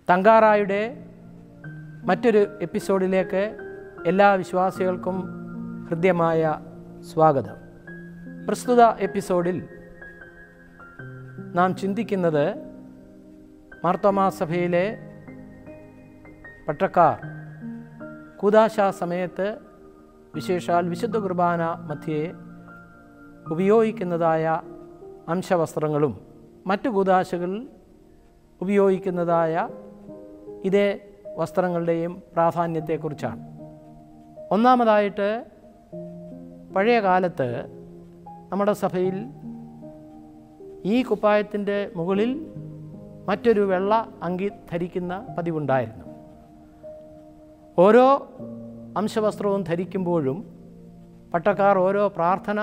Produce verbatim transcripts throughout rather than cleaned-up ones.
തങ്കാറായുടെ മറ്റൊരു എപ്പിസോഡിലേക്ക് എല്ലാ വിശ്വാസികൾക്കും ഹൃദ്യമായ സ്വാഗതം. പ്രസ്തുത എപ്പിസോഡിൽ നാം ചിന്തിക്കുന്നത് മാർത്തോമാ സഭയിലെ പട്ടക്കാർ കൂദാശ സമയത്ത്, വിശേഷാൽ വിശുദ്ധ കുർബാന മധ്യേ ഉപയോഗിക്കുന്നതായ അംശവസ്ത്രങ്ങളും മറ്റു കൂദാശകളിൽ ഉപയോഗിക്കുന്നതായ ഇതേ വസ്ത്രങ്ങളുടെയും പ്രാധാന്യത്തെക്കുറിച്ചാണ്. ഒന്നാമതായിട്ട്, പഴയ കാലത്ത് നമ്മുടെ സഭയിൽ ഈ കുപ്പായത്തിൻ്റെ മുകളിൽ മറ്റൊരു വെള്ള അങ്കി ധരിക്കുന്ന പതിവുണ്ടായിരുന്നു. ഓരോ അംശവസ്ത്രവും ധരിക്കുമ്പോഴും പട്ടക്കാർ ഓരോ പ്രാർത്ഥന,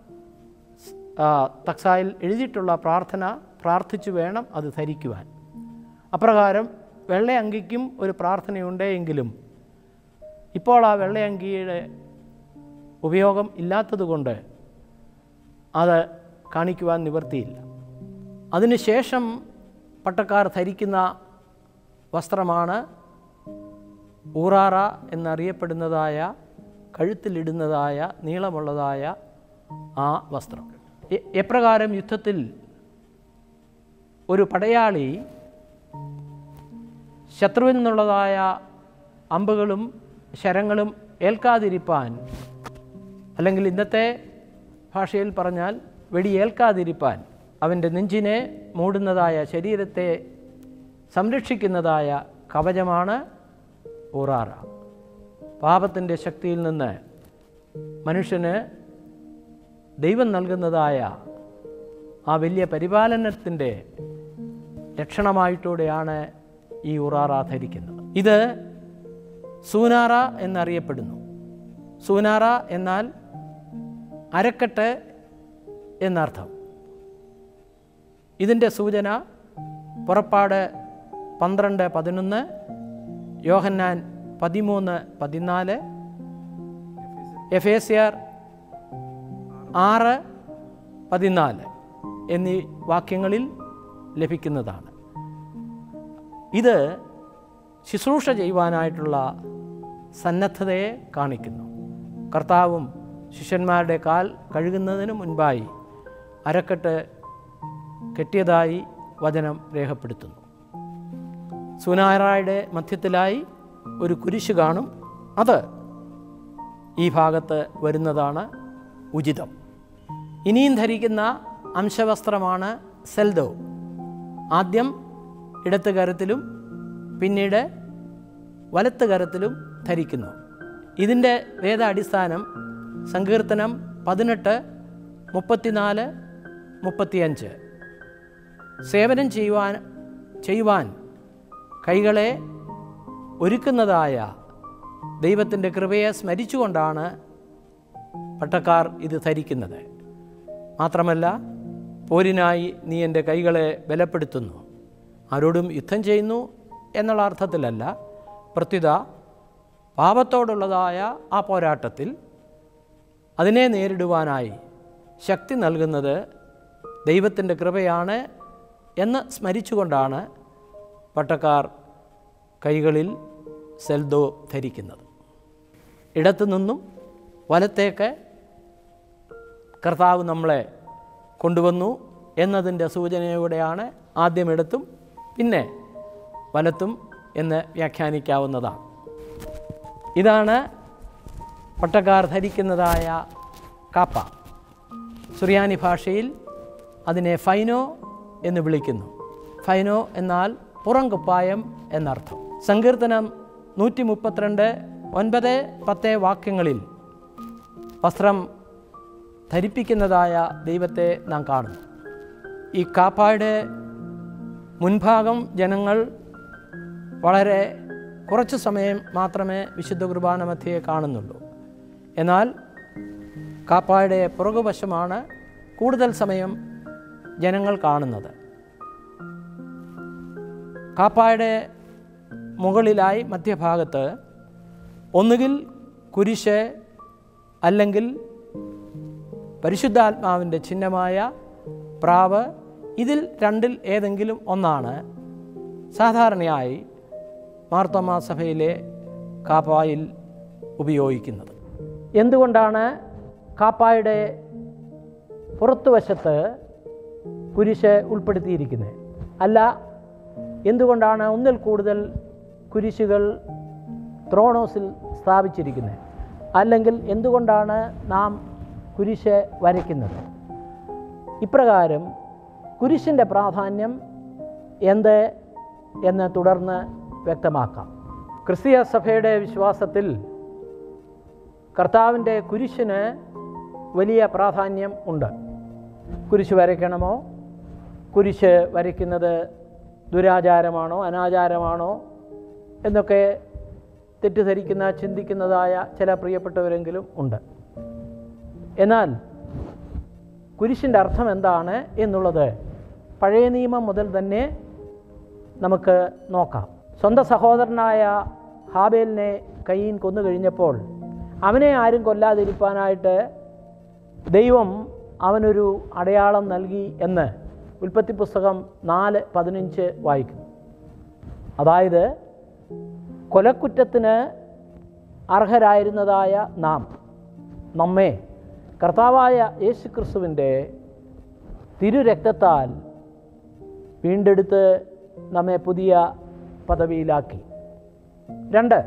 തക്സായിൽ എഴുതിയിട്ടുള്ള പ്രാർത്ഥന പ്രാർത്ഥിച്ചു വേണം അത് ധരിക്കുവാൻ. അപ്രകാരം വെള്ളയങ്കിക്കും ഒരു പ്രാർത്ഥനയുണ്ടെങ്കിലും ഇപ്പോൾ ആ വെള്ളയങ്കിയുടെ ഉപയോഗം ഇല്ലാത്തതുകൊണ്ട് അത് കാണിക്കുവാൻ നിവൃത്തിയില്ല. അതിനുശേഷം പട്ടക്കാർ ധരിക്കുന്ന വസ്ത്രമാണ് ഊറാറ എന്നറിയപ്പെടുന്നതായ, കഴുത്തിലിടുന്നതായ നീളമുള്ളതായ ആ വസ്ത്രം. എപ്രകാരം യുദ്ധത്തിൽ ഒരു പടയാളി ശത്രുവിൽ നിന്നുള്ളതായ അമ്പുകളും ശരങ്ങളും ഏൽക്കാതിരിപ്പാൻ, അല്ലെങ്കിൽ ഇന്നത്തെ ഭാഷയിൽ പറഞ്ഞാൽ വെടിയേൽക്കാതിരിപ്പാൻ, അവൻ്റെ നെഞ്ചിനെ മൂടുന്നതായ, ശരീരത്തെ സംരക്ഷിക്കുന്നതായ കവചമാണ് ഊറാറ. പാപത്തിൻ്റെ ശക്തിയിൽ നിന്ന് മനുഷ്യന് ദൈവം നൽകുന്നതായ ആ വലിയ പരിപാലനത്തിൻ്റെ ലക്ഷണമായിട്ടൂടെയാണ് ഈ ഊറാറ ധരിക്കുന്നത്. ഇത് സൂനാറ എന്നറിയപ്പെടുന്നു. സൂനാറ എന്നാൽ അരക്കെട്ട് എന്നർത്ഥം. ഇതിൻ്റെ സൂചന പുറപ്പാട് പന്ത്രണ്ട് പതിനൊന്ന്, യോഹന്നാൻ പതിമൂന്ന് പതിനാല്, എഫേസ്യർ ആറ് പതിനാല് എന്നീ വാക്യങ്ങളിൽ ലഭിക്കുന്നതാണ്. ഇത് ശുശ്രൂഷ ചെയ്യുവാനായിട്ടുള്ള സന്നദ്ധതയെ കാണിക്കുന്നു. കർത്താവും ശിഷ്യന്മാരുടെ കാൽ കഴുകുന്നതിന് മുൻപായി അരക്കെട്ട് കെട്ടിയതായി വചനം രേഖപ്പെടുത്തുന്നു. സൂനാറായുടെ മധ്യത്തിലായി ഒരു കുരിശ് കാണും. അത് ഈ ഭാഗത്ത് വരുന്നതാണ് ഉചിതം. ഇനിയും ധരിക്കുന്ന അംശവസ്ത്രമാണ് സെൽദോ. ആദ്യം ഇടത്ത് കരത്തിലും പിന്നീട് വലത്ത് കരത്തിലും ധരിക്കുന്നു. ഇതിൻ്റെ വേദാടിസ്ഥാനം സങ്കീർത്തനം പതിനെട്ട് മുപ്പത്തിനാല് മുപ്പത്തിയഞ്ച്. സേവനം ചെയ്യുവാൻ ചെയ്യുവാൻ കൈകളെ ഒരുക്കുന്നതായ ദൈവത്തിൻ്റെ കൃപയെ സ്മരിച്ചുകൊണ്ടാണ് പട്ടക്കാർ ഇത് ധരിക്കുന്നത്. മാത്രമല്ല, പോരിനായി നീ എൻ്റെ കൈകളെ ബലപ്പെടുത്തുന്നു, ആരോടും യുദ്ധം ചെയ്യുന്നു എന്നുള്ള അർത്ഥത്തിലല്ല, പ്രത്യുത പാപത്തോടുള്ളതായ ആ പോരാട്ടത്തിൽ അതിനെ നേരിടുവാനായി ശക്തി നൽകുന്നത് ദൈവത്തിൻ്റെ കൃപയാണ് എന്ന് സ്മരിച്ചുകൊണ്ടാണ് പട്ടക്കാർ കൈകളിൽ സെൽദോ ധരിക്കുന്നത്. ഇടത്തു നിന്നും വലത്തേക്ക് കർത്താവ് നമ്മളെ കൊണ്ടുവന്നു എന്നതിൻ്റെ സൂചനയോടെയാണ് ആദ്യം ഇടത്തും പിന്നെ വലത്തും എന്ന് വ്യാഖ്യാനിക്കാവുന്നതാണ്. ഇതാണ് പട്ടക്കാർ ധരിക്കുന്നതായ കാപ്പ. സുറിയാനി ഭാഷയിൽ അതിനെ ഫൈനോ എന്ന് വിളിക്കുന്നു. ഫൈനോ എന്നാൽ പുറംകുപ്പായം എന്നർത്ഥം. സങ്കീർത്തനം നൂറ്റി മുപ്പത്തിരണ്ട് ഒൻപത് പത്ത് വാക്യങ്ങളിൽ വസ്ത്രം ധരിപ്പിക്കുന്നതായ ദൈവത്തെ നാം കാണുന്നു. ഈ കാപ്പായുടെ മുൻഭാഗം ജനങ്ങൾ വളരെ കുറച്ച് സമയം മാത്രമേ വിശുദ്ധ കുർബാന മധ്യേ കാണുന്നുള്ളൂ. എന്നാൽ കാപ്പായുടെ പുറകുവശമാണ് കൂടുതൽ സമയം ജനങ്ങൾ കാണുന്നത്. കാപ്പായുടെ മുകളിലായി മധ്യഭാഗത്ത് ഒന്നുകിൽ കുരിശ് അല്ലെങ്കിൽ പരിശുദ്ധാത്മാവിൻ്റെ ചിഹ്നമായ പ്രാവ്, ഇതിൽ രണ്ടിൽ ഏതെങ്കിലും ഒന്നാണ് സാധാരണയായി മാർത്തോമാ സഭയിലെ കാപ്പായിൽ ഉപയോഗിക്കുന്നത്. എന്തുകൊണ്ടാണ് കാപ്പായുടെ പുറത്തുവശത്ത് കുരിശ് ഉൾപ്പെടുത്തിയിരിക്കുന്നത്? അല്ല, എന്തുകൊണ്ടാണ് ഒന്നിൽ കൂടുതൽ കുരിശുകൾ ത്രോണോസിൽ സ്ഥാപിച്ചിരിക്കുന്നത്? അല്ലെങ്കിൽ എന്തുകൊണ്ടാണ് നാം കുരിശ് വരയ്ക്കുന്നത്? ഇപ്രകാരം കുരിശിൻ്റെ പ്രാധാന്യം എന്ത് എന്ന് തുടർന്ന് വ്യക്തമാക്കാം. ക്രിസ്തീയ സഭയുടെ വിശ്വാസത്തിൽ കർത്താവിൻ്റെ കുരിശിന് വലിയ പ്രാധാന്യം ഉണ്ട്. കുരിശ് വരയ്ക്കണമോ? കുരിശ് വരയ്ക്കുന്നത് ദുരാചാരമാണോ അനാചാരമാണോ എന്നൊക്കെ തെറ്റിദ്ധരിക്കുന്ന ചിന്തിക്കുന്നതായ ചില പ്രിയപ്പെട്ടവരെങ്കിലും ഉണ്ട്. എന്നാൽ കുരിശിൻ്റെ അർത്ഥം എന്താണ് എന്നുള്ളത് പഴയ നിയമം മുതൽ തന്നെ നമുക്ക് നോക്കാം. സ്വന്തം സഹോദരനായ ഹാബേലിനെ കയീൻ കൊന്നു കഴിഞ്ഞപ്പോൾ അവനെ ആരും കൊല്ലാതിരിക്കാനായിട്ട് ദൈവം അവനൊരു അടയാളം നൽകി എന്ന് ഉൽപ്പത്തി പുസ്തകം നാല് പതിനഞ്ച് വായിക്കുന്നു. അതായത് കൊലക്കുറ്റത്തിന് അർഹരായിരുന്നതായ നാം നമ്മെ കർത്താവായ യേശു ക്രിസ്തുവിൻ്റെ തിരുരക്തത്താൽ വീണ്ടെടുത്ത് നമ്മെ പുതിയ പദവിയിലാക്കി. രണ്ട്,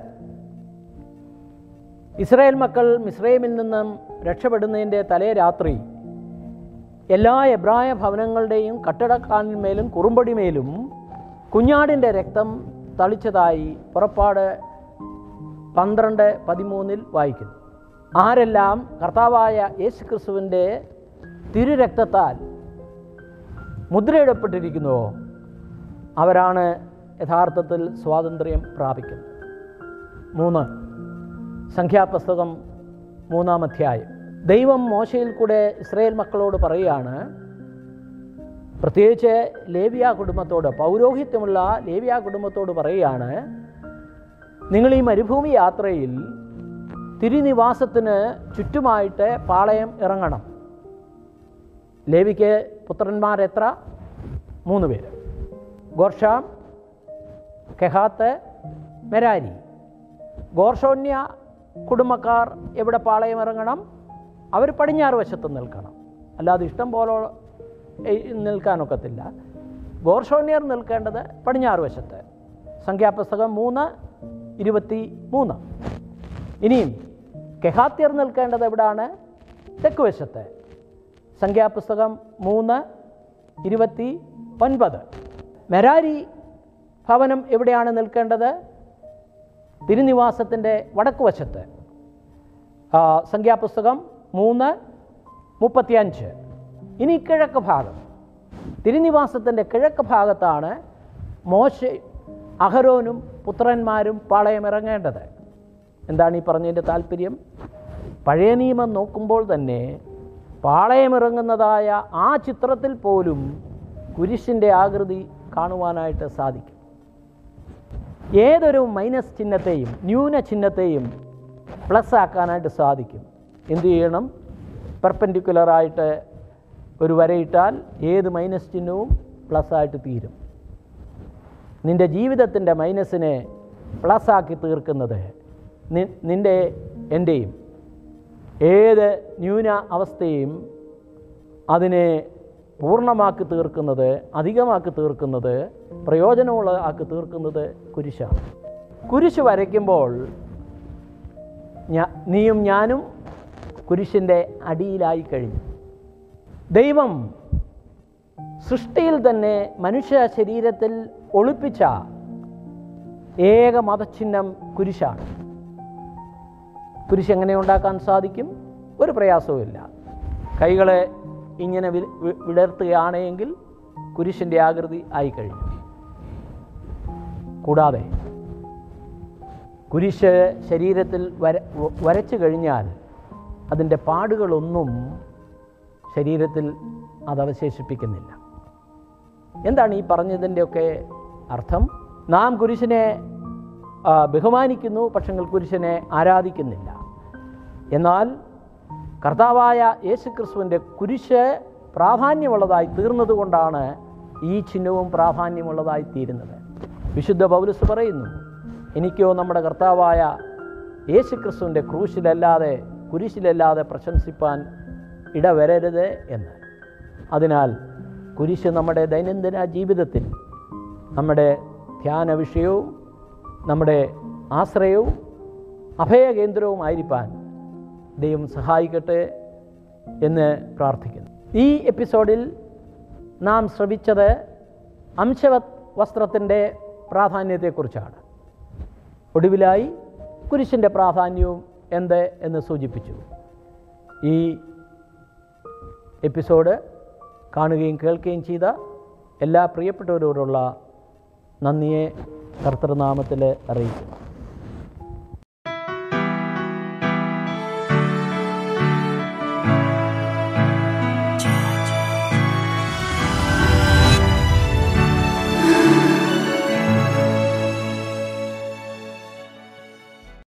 ഇസ്രായേൽ മക്കൾ മിസ്രൈമിൽ നിന്നും രക്ഷപ്പെടുന്നതിൻ്റെ തലേ രാത്രി എല്ലാ എബ്രായ ഭവനങ്ങളുടെയും കട്ടടക്കാലിന്മേലും കുറുമ്പടിമേലും കുഞ്ഞാടിൻ്റെ രക്തം തളിച്ചതായി പുറപ്പാട് പന്ത്രണ്ട് പതിമൂന്നിൽ വായിക്കുന്നു. ആരെല്ലാം കർത്താവായ യേശു ക്രിസ്തുവിൻ്റെ തിരുരക്തത്താൽ മുദ്രയിടപ്പെട്ടിരിക്കുന്നുവോ അവരാണ് യഥാർത്ഥത്തിൽ സ്വാതന്ത്ര്യം പ്രാപിക്കുന്നത്. മൂന്ന്, സംഖ്യാപുസ്തകം മൂന്നാം അധ്യായം. ദൈവം മോശയിൽ കൂടെ ഇസ്രായേൽ മക്കളോട് പറയുകയാണ്, പ്രത്യേകിച്ച് ലേവ്യ കുടുംബത്തോട്, പൗരോഹിത്യമുള്ള ലേവ്യ കുടുംബത്തോട് പറയുകയാണ്, നിങ്ങൾ ഈ മരുഭൂമി യാത്രയിൽ തിരുനിവാസത്തിന് ചുറ്റുമായിട്ട് പാളയം ഇറങ്ങണം. ലേവിക്ക് പുത്രന്മാരെത്ര? മൂന്ന് പേര്, ഗോർഷാം, കെഹാത്ത്, മെരാരി. ഗോർഷോന്യ കുടുംബക്കാർ എവിടെ പാളയം ഇറങ്ങണം? അവർ പടിഞ്ഞാറ് വശത്ത് നിൽക്കണം. അല്ലാതെ ഇഷ്ടം പോലെ നിൽക്കാനൊക്കത്തില്ല. ഗോർഷോന്യർ നിൽക്കേണ്ടത് പടിഞ്ഞാറ് വശത്ത്. സംഖ്യാപുസ്തകം മൂന്ന് ഇരുപത്തി മൂന്ന്. ഇനിയും കെഹാത്യർ നിൽക്കേണ്ടത് എവിടാണ്? തെക്ക് വശത്ത്. സംഖ്യാപുസ്തകം മൂന്ന് ഇരുപത്തി ഒൻപത്. മെരാരി ഭവനം എവിടെയാണ് നിൽക്കേണ്ടത്? തിരുനിവാസത്തിൻ്റെ വടക്ക് വശത്ത്. സംഖ്യാപുസ്തകം മൂന്ന് മുപ്പത്തിയഞ്ച്. ഇനി കിഴക്ക് ഭാഗം. തിരുനിവാസത്തിൻ്റെ കിഴക്ക് ഭാഗത്താണ് മോശെ അഹരോനും പുത്രന്മാരും പാളയമിറങ്ങേണ്ടത്. എന്താണ് ഈ പറഞ്ഞതിൻ്റെ താല്പര്യം? പഴയ നിയമം നോക്കുമ്പോൾ തന്നെ പാളയമിറങ്ങുന്നതായ ആ ചിത്രത്തിൽ പോലും കുരിശിൻ്റെ ആകൃതി കാണുവാനായിട്ട് സാധിക്കും. ഏതൊരു മൈനസ് ചിഹ്നത്തെയും ന്യൂന ചിഹ്നത്തെയും പ്ലസ് ആക്കാനായിട്ട് സാധിക്കും. എന്തു ചെയ്യണം? പെർപെൻഡിക്കുലറായിട്ട് ഒരു വരയിട്ടാൽ ഏത് മൈനസ് ചിഹ്നവും പ്ലസ് ആയിട്ട് തീരും. നിൻ്റെ ജീവിതത്തിൻ്റെ മൈനസിനെ പ്ലസ് ആക്കി തീർക്കുന്നത്, നിൻ്റെ എൻ്റെയും ഏത് ന്യൂന അവസ്ഥയും അതിനെ പൂർണ്ണമാക്കി തീർക്കുന്നത്, അധികമാക്കി തീർക്കുന്നത്, പ്രയോജനമുള്ള ആക്കി തീർക്കുന്നത് കുരിശാണ്. കുരിശ് വരയ്ക്കുമ്പോൾ നീയും ഞാനും കുരിശിൻ്റെ അടിയിലായി കഴിഞ്ഞു. ദൈവം സൃഷ്ടിയിൽ തന്നെ മനുഷ്യ ശരീരത്തിൽ ഒളിപ്പിച്ച ഏക മതചിഹ്നം കുരിശാണ്. കുരിശ് എങ്ങനെ ഉണ്ടാക്കാൻ സാധിക്കും? ഒരു പ്രയാസവുമില്ല. കൈകളെ ഇങ്ങനെ വിടർത്തുകയാണെങ്കിൽ കുരിശിൻ്റെ ആകൃതി ആയിക്കഴിഞ്ഞു. കൂടാതെ കുരിശ് ശരീരത്തിൽ വര വരച്ചു കഴിഞ്ഞാൽ അതിൻ്റെ പാടുകളൊന്നും ശരീരത്തിൽ അത് അവശേഷിപ്പിക്കുന്നില്ല. എന്താണ് ഈ പറഞ്ഞതിൻ്റെയൊക്കെ അർത്ഥം? നാം കുരിശിനെ ബഹുമാനിക്കുന്നു, പക്ഷെങ്കിൽ കുരിശിനെ ആരാധിക്കുന്നില്ല. എന്നാൽ കർത്താവായ യേശുക്രിസ്തുവിൻ്റെ കുരിശ് പ്രാധാന്യമുള്ളതായി തീർന്നതുകൊണ്ടാണ് ഈ ചിഹ്നവും പ്രാധാന്യമുള്ളതായി തീരുന്നത്. വിശുദ്ധ പൗലോസ് പറയുന്നു, എനിക്കോ നമ്മുടെ കർത്താവായ യേശുക്രിസ്തുവിൻ്റെ ക്രൂശിലല്ലാതെ കുരിശിലല്ലാതെ പ്രശംസിപ്പാൻ ഇടവരരുത് എന്ന്. അതിനാൽ കുരിശ് നമ്മുടെ ദൈനംദിന ജീവിതത്തിൽ നമ്മുടെ ധ്യാന വിഷയവും നമ്മുടെ ആശ്രയവും അഭയകേന്ദ്രവുമായിരിക്കാൻ ദൈവം സഹായിക്കട്ടെ എന്ന് പ്രാർത്ഥിക്കുന്നു. ഈ എപ്പിസോഡിൽ നാം ശ്രവിച്ചത് അംശവത് വസ്ത്രത്തിൻ്റെ പ്രാധാന്യത്തെക്കുറിച്ചാണ്. ഒടുവിലായി കുരിശിൻ്റെ പ്രാധാന്യവും എന്ത് എന്ന് സൂചിപ്പിച്ചു. ഈ എപ്പിസോഡ് കാണുകയും കേൾക്കുകയും ചെയ്ത എല്ലാ പ്രിയപ്പെട്ടവരോടുള്ള നന്ദിയെ കർത്തൃനാമത്തിൽ അറിയിക്കുന്നു.